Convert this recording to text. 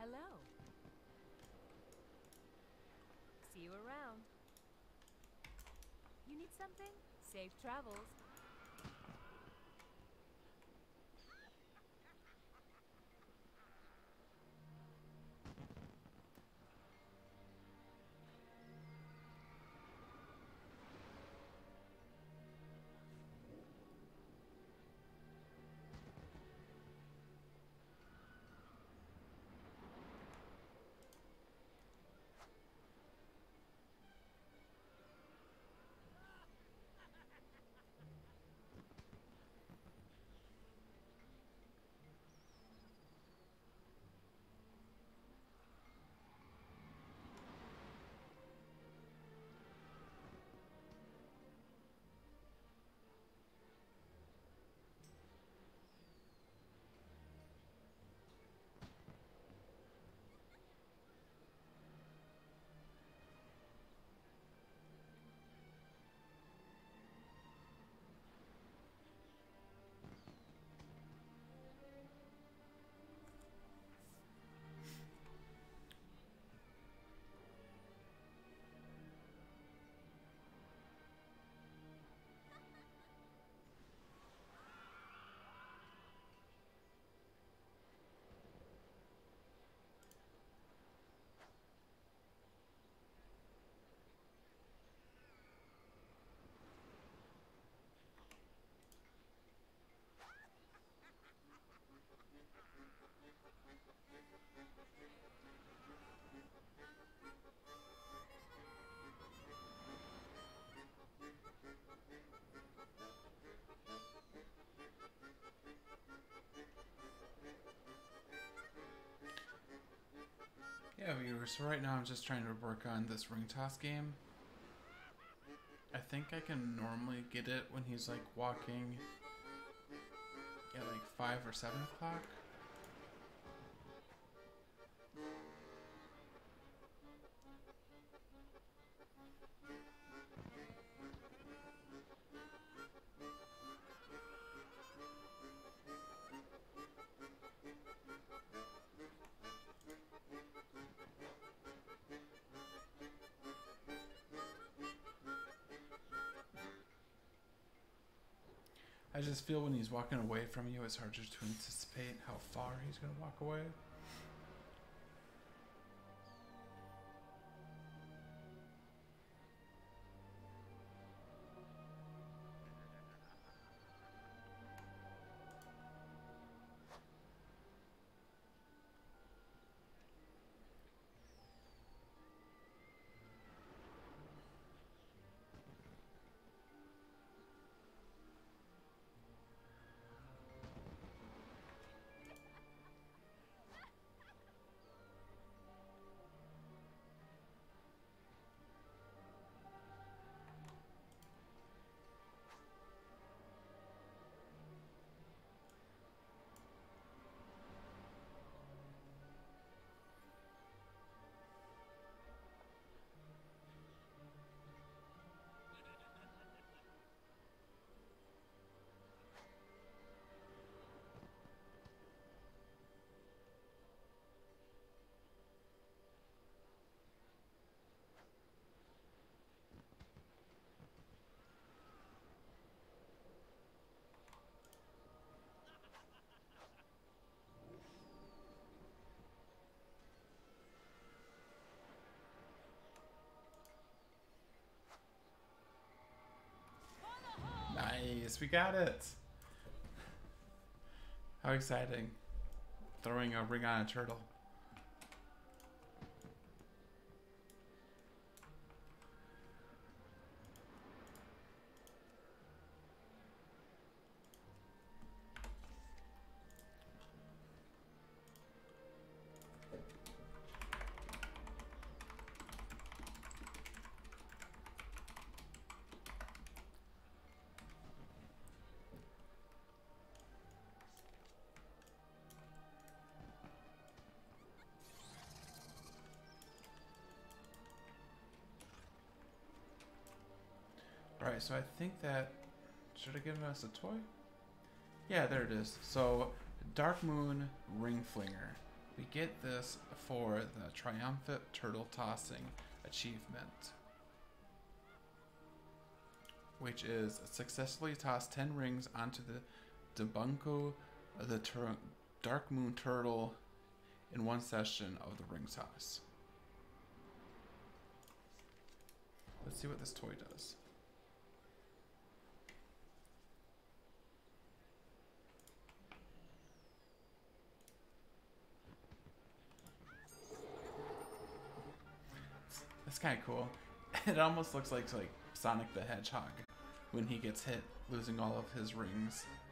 Hello. See you around. You need something? Safe travels. Yeah, viewers, so right now I'm just trying to work on this ring toss game. I think I can normally get it when he's like walking at like 5 or 7 o'clock. I just feel when he's walking away from you, it's harder to anticipate how far he's going to walk away. Nice, we got it. How exciting. Throwing a ring on a turtle. Alright, so I think that should have given us a toy? Yeah, there it is. So, Dark Moon Ring Flinger We get this for the triumphant turtle tossing achievement, which is successfully toss 10 rings onto the Debunko, the Dark Moon Turtle, in one session of the ring toss. Let's see what this toy does. That's kind of cool. It almost looks like Sonic the Hedgehog when he gets hit, losing all of his rings.